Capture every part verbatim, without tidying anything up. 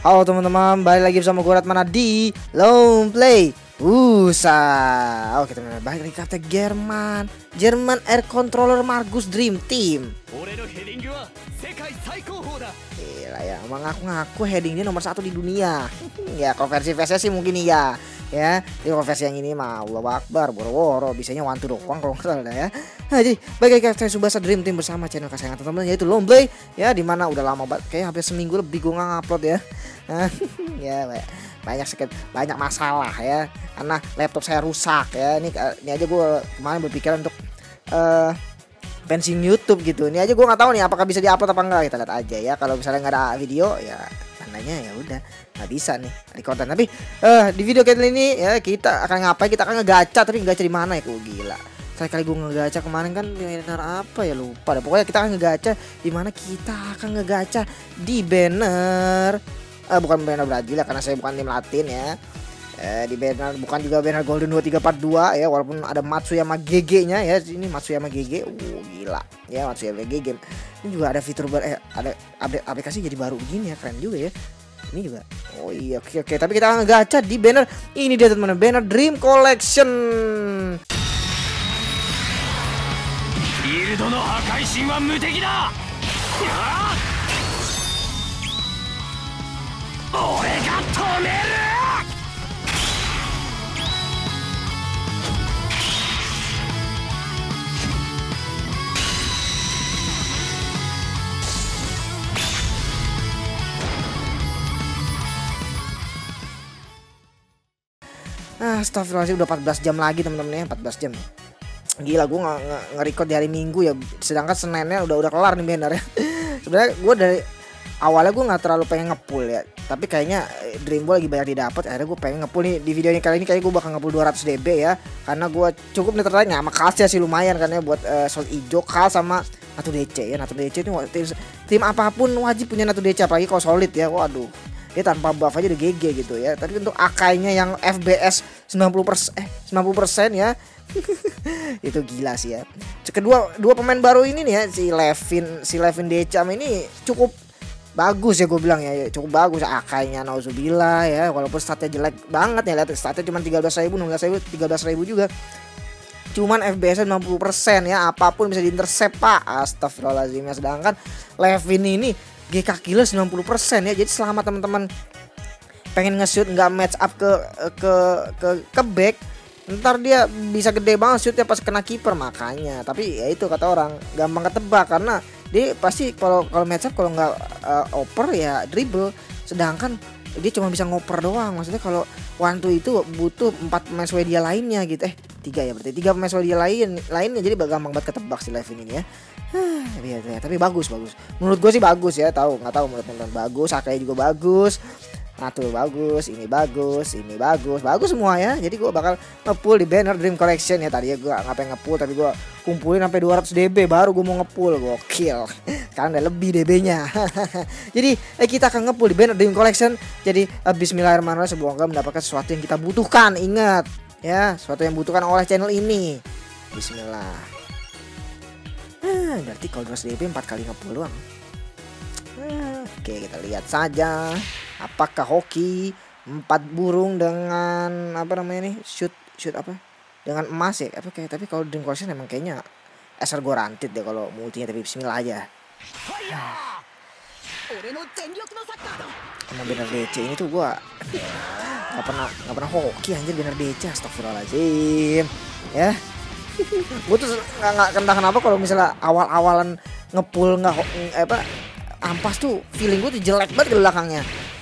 Halo teman-teman, balik lagi bersama gue Ratmana di Long Play Usa. Oke teman-teman, balik lagi kata Jerman Jerman Air Controller Margus Dream Team. Gila ya, emang ngaku-ngaku heading dia nomor satu di dunia. Ya kalau versi P S sih mungkin iya ya. Tapi kalau versi yang ini mah Allah Akbar, boro-boro bisanya wantu doang kalau nggak salah ya. Nah, jadi bagi kita Subasa Dream Team bersama channel kesayangan teman-teman yaitu Long Play ya, dimana udah lama banget kayak hampir seminggu lebih gue nggak ngupload ya. Ya banyak sekali banyak masalah ya karena laptop saya rusak ya. Ini ini aja gue kemarin berpikiran untuk uh, pensiun YouTube gitu. Ini aja gue nggak tahu nih apakah bisa diupload apa enggak, kita lihat aja ya. Kalau misalnya nggak ada video ya tandanya ya udah nggak bisa nih rekordan. Tapi uh, di video kali ini ya kita akan ngapain, kita akan ngegacha, tapi ngegacha di mana ya? Kok gila saya kali gue ngegacha kemarin kan banner apa ya, lupa deh. Pokoknya kita akan ngegacha di mana kita akan ngegacha di banner uh, bukan banner Brazil ya, karena saya bukan tim Latin ya. Eh, di banner bukan juga banner Golden dua tiga empat dua ya, walaupun ada Matsuyama G G-nya ya. Ini Matsuyama G G. Uh gila. Ya Matsuyama G G. Ini juga ada fitur ber eh, ada update aplikasi jadi baru begini ya, keren juga ya. Ini juga. Oh iya, oke oke. Tapi kita akan ngegacha di banner ini dia teman-teman, banner Dream Collection. Ah, astagfirullahaladzim, udah empat belas jam lagi teman-teman ya, empat belas jam. Gila, gue nge-record di hari Minggu ya, sedangkan Seninnya udah udah kelar nih banner ya. Sebenarnya gue dari awalnya gue nggak terlalu pengen ngepull ya, tapi kayaknya Dream Ball lagi banyak didapat, akhirnya gue pengen ngepull nih di video ini kali ini. Kayaknya gue bakal ngepull dua ratus D B ya, karena gue cukup nih tertanya sama Kalsnya sih lumayan kan ya, buat uh, Solid Ijo, Kal sama Natu D C ya. Natu D C ini tim, tim apapun wajib punya Natu D C, apalagi kalau Solid ya. Waduh, dia tanpa buff aja udah G G gitu ya. Tapi untuk Akainya yang F B S sembilan puluh persen eh sembilan puluh persen ya. Itu gila sih ya. Kedua dua pemain baru ini nih ya, si Levin, si Levin Decam ini cukup bagus ya, gue bilang ya, cukup bagus. Akainya nauzubillah ya, walaupun statnya jelek banget ya, lihat statnya cuma tiga belas ribu, enam belas ribu, tiga belas ribu juga. Cuman F B S sembilan puluh persen ya, apapun bisa diintercept Pak. Astagfirullahaladzim ya. Sedangkan Levin ini G K kill sembilan puluh persen ya. Jadi selama teman-teman pengen nge-shoot nggak match up ke ke ke ke back, ntar dia bisa gede banget shootnya pas kena kiper. Makanya, tapi ya itu kata orang gampang ketebak, karena dia pasti kalau kalau match up kalau nggak uh, oper ya dribble, sedangkan dia cuma bisa ngoper doang. Maksudnya kalau one two itu butuh empat pemain Swedia lainnya gitu. Eh tiga ya berarti, tiga pemain Swedia lain lainnya, jadi gampang banget ketebak si Levin ini ya. Tapi, ya, tapi bagus bagus. Menurut gue sih bagus ya, tahu nggak tahu menurut teman-teman bagus. Akai juga bagus. Natul bagus, ini bagus, ini bagus, bagus semua ya. Jadi gue bakal ngepull di banner Dream Collection ya. Tadi ya gue nggak pengen ngepull, tapi gue kumpulin sampai dua ratus D B baru gue mau ngepull. Gokil. Sekarang udah lebih D B-nya. Jadi eh, kita akan ngepull di banner Dream Collection. Jadi eh, bismillahirrahmanirrahim, semoga mendapatkan sesuatu yang kita butuhkan. Ingat ya, sesuatu yang butuhkan oleh channel ini. Bismillah. Ah, berarti kalau dua ratus D B empat kali ngepull doang. Oke, kita lihat saja apakah hoki empat burung dengan apa namanya nih, shoot shoot apa dengan emas ya apa kayak. Tapi kalau Dream Collection emang kayaknya asal guaranteed deh kalau multinya, tapi bismillah aja. Emang bener D C ini tuh gua nggak pernah nggak pernah hoki anjir bener D C. Astagfirullahaladzim ya. Gue tuh nggak nggak entah kenapa kalau misalnya awal-awalan ngepull nggak apa ampas tuh feeling gue tuh jelek banget ke belakangnya.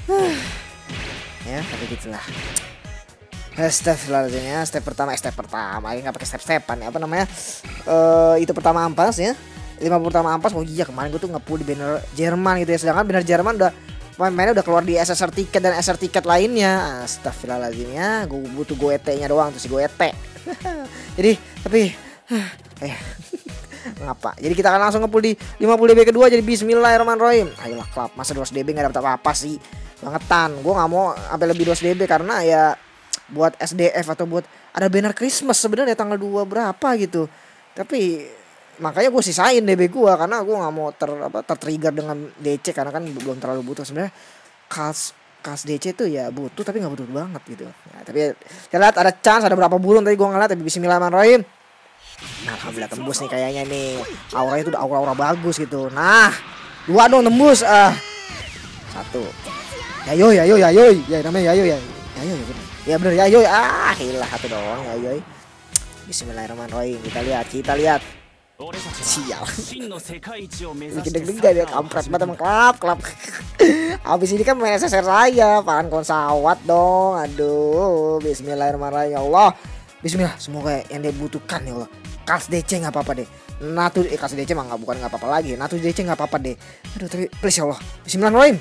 Ya tapi gitulah. Step selanjutnya, step pertama, step pertama ini nggak pakai step-stepan ya, apa namanya uh, itu pertama ampas ya, lima puluh pertama ampas. Oh iya, kemarin gue tuh ngepull di banner Jerman gitu ya, sedangkan banner Jerman udah pemainnya udah keluar di S S R tiket dan S R tiket lainnya. Astagfirullahaladzim ya, gue butuh goete-nya doang tuh si goete. Jadi tapi eh ngapa? Jadi kita akan langsung ngepull di lima puluh D B kedua. Jadi bismillahirrahmanirrahim. Ayolah klub, masa dua ratus D B gak dapet apa-apa sih. Bangetan. Gue gak mau sampai lebih dua ratus D B karena ya buat S D F atau buat ada banner Christmas sebenarnya tanggal dua berapa gitu. Tapi makanya gue sisain D B gue karena gue nggak mau ter apa tertrigger dengan D C karena kan belum terlalu butuh sebenarnya. Kals Kals D C tuh ya butuh tapi nggak butuh banget gitu. Nah, tapi kita lihat ada chance, ada berapa burung tadi gua ngeliat, tapi bismillahirrahmanirrahim. Nah, alhamdulillah tembus nih kayaknya nih. Auranya tuh udah aura-aura bagus gitu. Nah, dua dong tembus. Ah. Satu. Yayoy, yayoy, yayoy. Ya namanya yayoy ya. Yayoy bener. Ya bener yayoy. Ah, hilah satu doang yayoy. Bismillahirrahmanirrahim. Kita lihat, kita lihat. Sial. Bikin deg-degan ya, kampret banget emang klap, klap. Abis ini kan main S S R saya, pakan konsawat dong. Aduh, bismillahirrahmanirrahim ya Allah. Bismillah, semoga yang dia butuhkan ya Allah. Kals D C nggak apa-apa deh. Natu eh Kals D C mah nggak, bukan nggak apa-apa lagi. Natu D C nggak apa-apa deh. Aduh, tapi please ya Allah. Bismillahirrahmanirrahim.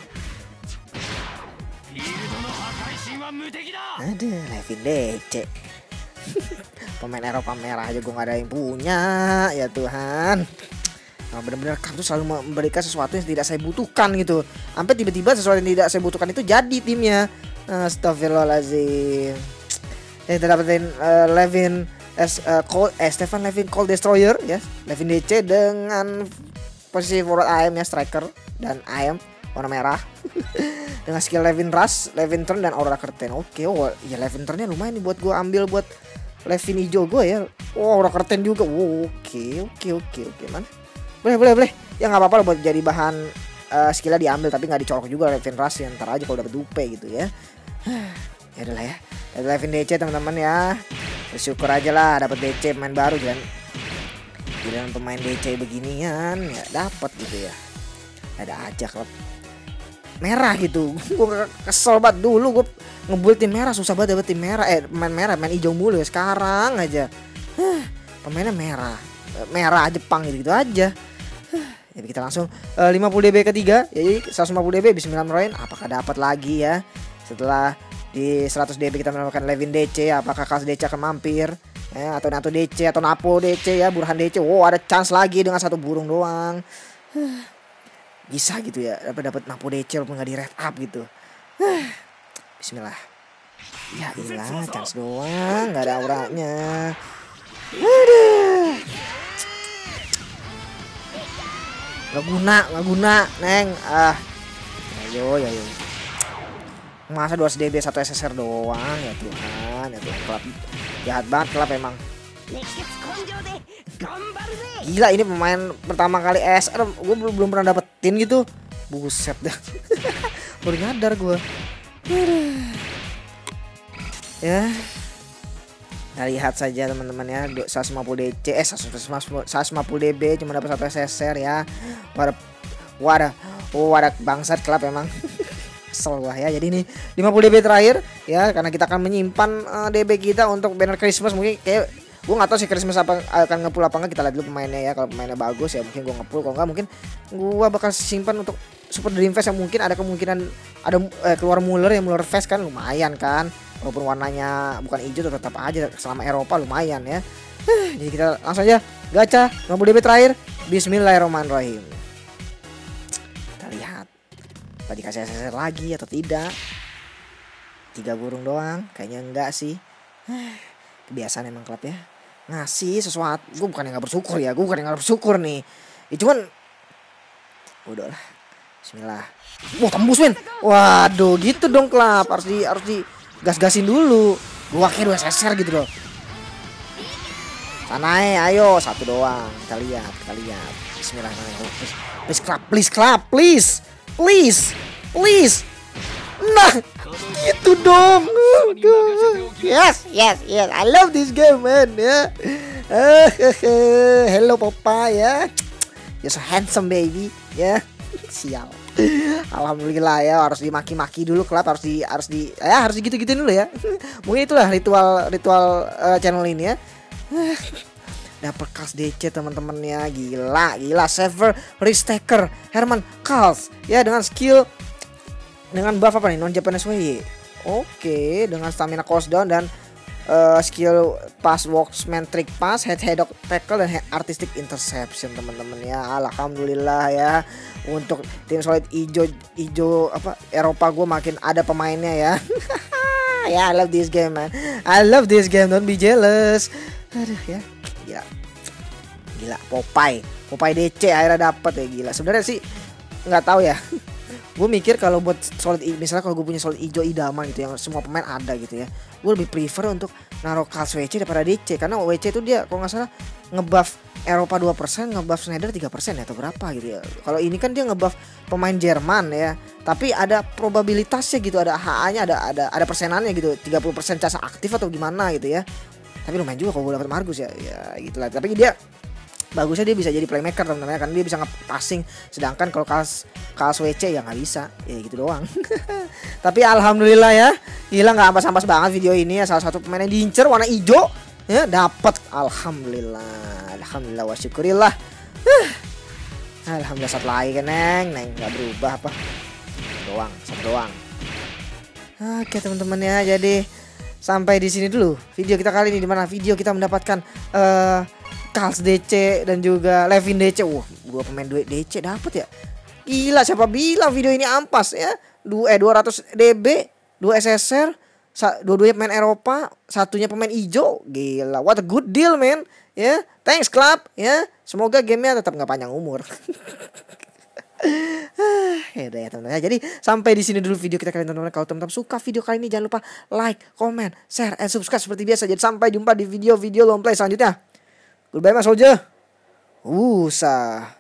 Aduh, Levin D C. Pemain Eropa merah aja gue gak ada yang punya. Ya Tuhan. Nah, bener-bener kartu selalu memberikan sesuatu yang tidak saya butuhkan gitu. Sampai tiba-tiba sesuatu yang tidak saya butuhkan itu jadi timnya. Astagfirullahaladzim. Yang kita dapetin uh, Levin S, uh, Cold, eh, Stefan Levin Cold Destroyer ya. Levin D C dengan posisi forward A M ya, striker dan A M warna merah. Dengan skill Levin Rush, Levin Turn dan Aura Curtain. Oke, oh ya Levin Turnnya lumayan nih buat gue ambil buat Levin hijau gue ya. Oh, Aura Curtain juga. Wow, oke, oke, oke, oke, man. Boleh, boleh, boleh. Ya nggak apa-apa buat jadi bahan uh, skillnya diambil, tapi nggak dicolok juga Levin Rush ya. Ntar aja kalau dapet U P gitu ya. Ya udah lah ya. Ada Levin D C teman-teman ya. Bersyukur aja lah dapat D C pemain baru kan. Giliran pemain D C beginian ya dapat gitu ya. Ada aja klub merah gitu. Gue kesel banget dulu gue ngebuild tim merah, susah banget dapet tim merah. Eh pemain merah, main hijau mulu ya. Sekarang aja huh, pemainnya merah. Merah Jepang gitu-gitu aja. Huh, jadi kita langsung uh, lima puluh D B ketiga. Jadi seratus lima puluh D B bismillahirrahmanirrahim. Apakah dapat lagi ya? Setelah di seratus D B kita mendapatkan Levin D C, apakah Kals D C akan mampir ya, atau Nato D C atau Napo D C ya, Burhan D C. Wow, ada chance lagi dengan satu burung doang. Huh, bisa gitu ya, dapat dapat Napo D C walaupun nggak di red up gitu. Huh, bismillah. Ya ilah, chance doang, nggak ada auranya. Aduh. Gak guna, gak guna, Neng. Ah, ayo, ayo. Masa dua ratus D B satu S S R doang, ya Tuhan, ya Tuhan. Klub jahat banget klub emang. Gila, ini pemain pertama kali S S R gue belum belum pernah dapetin gitu. Buset dah. Baru nyadar gue. Ya. Nah, lihat saja teman-teman ya, seratus lima puluh D C, eh seratus lima puluh D B cuma dapat satu S S R ya. Wadah, wadah, oh, wadah bangsat klub emang. Kesel gua ya. Jadi ini lima puluh D B terakhir ya, karena kita akan menyimpan uh, D B kita untuk banner Christmas. Mungkin kayak gue nggak tahu sih Christmas apa akan ngepull apa enggak, kita lihat dulu pemainnya ya. Kalau pemainnya bagus ya mungkin gue ngepull, kalau enggak mungkin gue bakal simpan untuk Super Dream Fest yang mungkin ada kemungkinan ada eh, keluar Muller yang Muller Fest kan lumayan kan. Walaupun warnanya bukan hijau tetap aja selama Eropa lumayan ya. Jadi kita langsung aja gacha lima puluh D B terakhir. Bismillahirrahmanirrahim. Kita lihat apa dikasih S S R lagi atau tidak. Tiga burung doang, kayaknya enggak sih. Kebiasaan emang klub ya, ngasih sesuatu. Gue bukan yang gak bersyukur ya, gue bukan yang gak bersyukur nih ya, cuman udah lah. Bismillah. Wah, tembus men. Waduh, gitu dong klub. Harus di harus di gas-gasin dulu. Gua kira dua S S R gitu loh. Sanai, ayo satu doang. Kita lihat, kita lihat. Bismillahirrahmanirrahim. Please, please klub, please klub, please. Please. Please. Nah, gitu dong. Yes, yes, yes. I love this game, man. Ya. Hello Papa ya. You're so handsome baby. Ya. Sial. Alhamdulillah ya, harus dimaki-maki dulu klub, harus di harus di ya harus gitu-gituin dulu ya. Mungkin itulah ritual ritual uh, channel ini ya. Dapat Kals D C teman-teman ya, gila gila. Saver Risk-Taker Herman Kals ya, dengan skill dengan buff apa nih, non Japanese way. Oke, dengan stamina cost down dan uh, skill pass walksman trick pass, head head tackle dan head artistic interception teman-teman ya. Alhamdulillah ya, untuk tim solid ijo ijo apa Eropa gue makin ada pemainnya ya. Ya, I love this game man, I love this game, don't be jealous. Aduh ya, gila gila. Popeye Popeye D C akhirnya dapat ya, gila. Sebenarnya sih nggak tahu ya. Gue mikir kalau buat solid, misalnya kalau gue punya solid hijau idaman gitu yang semua pemain ada gitu ya, gue lebih prefer untuk naruh Kals W C daripada D C, karena W C itu dia kalau nggak salah ngebuff Eropa dua persen, ngebuff Schneider tiga persen ya, atau berapa gitu ya. Kalau ini kan dia ngebuff pemain Jerman ya, tapi ada probabilitasnya gitu, ada H A-nya, ada ada ada persenannya gitu, tiga puluh persen casa aktif atau gimana gitu ya. Tapi lumayan juga kalau gue dapet Margus ya, ya gitulah. Tapi dia bagusnya dia bisa jadi playmaker teman-teman, karena dia bisa nge-passing, sedangkan kalau Kals Kals W C ya nggak bisa, ya gitu doang. Tapi alhamdulillah ya, gila nggak ampas-ampas banget video ini ya, salah satu pemain yang diincer warna hijau ya dapat, alhamdulillah, alhamdulillah wa syukurillah. Huh. Alhamdulillah, satu lagi kan neng, neng nggak berubah apa, doang, satu doang. Oke teman-teman ya, jadi sampai di sini dulu video kita kali ini, dimana video kita mendapatkan uh, Kals D C dan juga Levin D C. Wah, dua pemain D C dapet ya. Gila, siapa bilang video ini ampas ya? Dua eh dua ratus D B, dua S S R, dua-duanya pemain Eropa, satunya pemain hijau. Gila, what a good deal, man. Ya, thanks club ya. Semoga gamenya tetap nggak panjang umur. Ya udah ya teman-teman. Jadi sampai di sini dulu video kita kali ini teman-teman. Kalau teman-teman suka video kali ini jangan lupa like, comment, share, and subscribe seperti biasa. Jadi sampai jumpa di video-video long play selanjutnya. Goodbye Mas Oja. Usah.